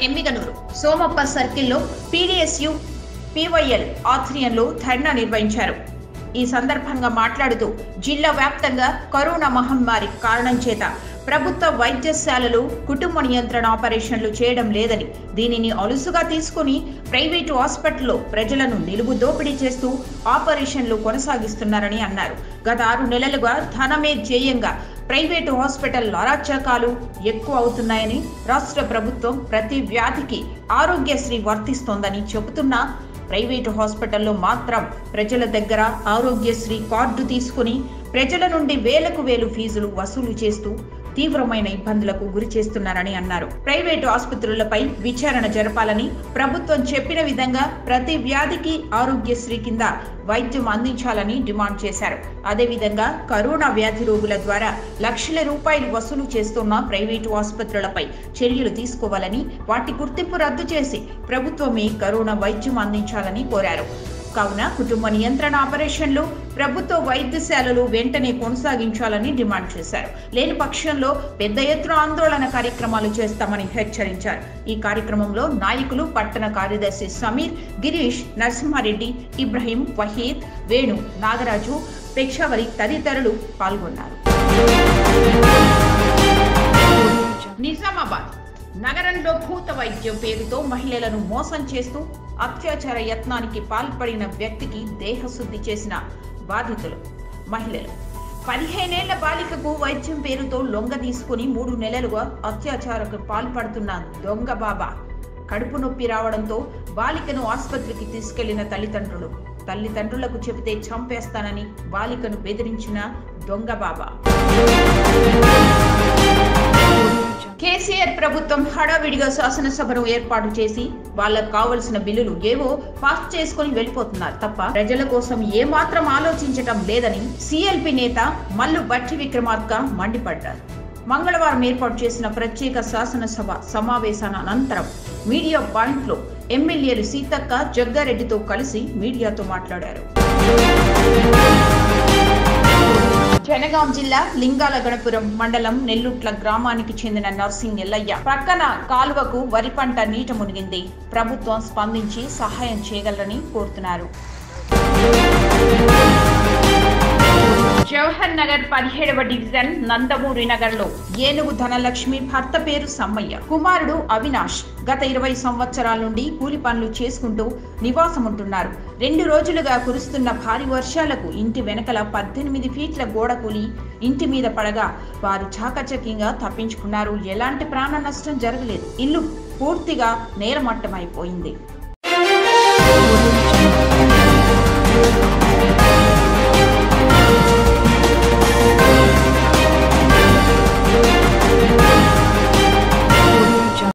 ఎమ్మిగనూరు సోమప్ప సర్కిల్లో PDSU PYL ఆధ్వర్యంలో ధర్నా నిర్వహించారు. ఈ సందర్భంగా మాట్లాడుతూ జిల్లా వ్యాప్తంగా కరోనా మహమ్మారి కారణం చేత ప్రభుత్వ వైద్యశాలలు కుటుంబ నియంత్రణ ఆపరేషన్లు చేయడం లేదని, దీనిని అలుసుగా తీసుకుని ప్రైవేటు హాస్పిటల్లో ప్రజలను నిలువు దోపిడీ చేస్తూ ఆపరేషన్లు కొనసాగిస్తున్నారని అన్నారు. గత 6 నెలలుగా ధనమే ధ్యేయంగా ప్రైవేటు హాస్పిటల్ అరాచకాలు ఎక్కువ అవుతున్నాయని, రాష్ట్ర ప్రభుత్వం ప్రతి వ్యాధికి ఆరోగ్యశ్రీ వర్తిస్తోందని చెబుతున్నా ప్రైవేటు హాస్పిటల్లో మాత్రం ప్రజల దగ్గర ఆరోగ్యశ్రీ కార్డు తీసుకుని ప్రజల నుండి వేలకు వేలు ఫీజులు వసూలు చేస్తూ తీవ్రమైన ఇబ్బందులకు గురి చేస్తున్నారని అన్నారు. ప్రైవేటు ఆసుపత్రులపై విచారణ జరపాలని, ప్రభుత్వం చెప్పిన విధంగా ప్రతి వ్యాధికి ఆరోగ్యశ్రీ కింద వైద్యం అందించాలని డిమాండ్ చేశారు. అదేవిధంగా కరోనా వ్యాధి రోగుల ద్వారా లక్షల రూపాయలు వసూలు చేస్తున్న ప్రైవేటు ఆసుపత్రులపై చర్యలు తీసుకోవాలని, వాటి గుర్తింపు రద్దు చేసి ప్రభుత్వమే కరోనా వైద్యం అందించాలని కోరారు. కావున కుటుంబ నియంత్రణ ఆపరేషన్లు ప్రభుత్వ వైద్యశాలలు వెంటనే కొనసాగించాలని డిమాండ్ చేశారు. లేని పక్షంలో పెద్ద ఎత్తున ఆందోళన కార్యక్రమాలు చేస్తామని హెచ్చరించారు. ఈ కార్యక్రమంలో నాయకులు పట్టణ కార్యదర్శి సమీర్, గిరీష్, నరసింహారెడ్డి, ఇబ్రహీం, వహీద్, వేణు, నాగరాజు, పెక్షావరి తదితరులు పాల్గొన్నారు. నిజామాబాద్ నగరంలో భూత వైద్యం పేరుతో మహిళలను మోసం చేస్తూ అత్యాచార యత్నానికి పాల్పడిన వ్యక్తికి దేహశుద్ధి చేసిన బాధితులు మహిళలు. 15 ఏళ్ల బాలికకు వైద్యం పేరుతో లొంగ తీసుకుని 3 నెలలుగా అత్యాచారకు పాల్పడుతున్న దొంగ బాబా కడుపు నొప్పి రావడంతో బాలికను ఆసుపత్రికి తీసుకెళ్లిన తల్లిదండ్రులకు చెబితే చంపేస్తానని బాలికను బెదిరించిన దొంగ బాబా. కేసీఆర్ ప్రభుత్వం హడావిడిగా శాసనసభను ఏర్పాటు చేసి వాళ్ళకు కావలసిన బిల్లులు ఏవో పాస్ చేసుకుని వెళ్ళిపోతున్నారు తప్ప ప్రజల కోసం ఏమాత్రం ఆలోచించటం లేదని సీఎల్పీ నేత మల్లు భట్టి విక్రమార్క మండిపడ్డారు. మంగళవారం ఏర్పాటు చేసిన ప్రత్యేక శాసనసభ సమావేశాల అనంతరం మీడియా పాయింట్లో ఎమ్మెల్యేలు సీతక్క, జగ్గారెడ్డితో కలిసి మీడియాతో మాట్లాడారు. జనగాం జిల్లా లింగాల గణపురం మండలం నెల్లుట్ల గ్రామానికి చెందిన నర్సింగ్ ఎల్లయ్య ప్రక్కన కాలువకు వరి పంట నీట మునిగింది. ప్రభుత్వం స్పందించి సహాయం చేయగలరని కోరుతున్నారు. జవహర్ నగర్ 17వ డివిజన్ నందమూరి నగర్ లో ఏనుగు ధనలక్ష్మి భర్త పేరు సమ్మయ్య, కుమారుడు అవినాష్ గత 20 సంవత్సరాల నుండి కూలి పనులు చేసుకుంటూ నివాసముంటున్నారు. 2 రోజులుగా కురుస్తున్న భారీ వర్షాలకు ఇంటి వెనకల 18 ఫీట్ల గోడ కూలి ఇంటి మీద పడగా వారు చాకచక్యంగా తప్పించుకున్నారు. ఎలాంటి ప్రాణ నష్టం జరగలేదు. ఇల్లు పూర్తిగా నేలమట్టమైపోయింది.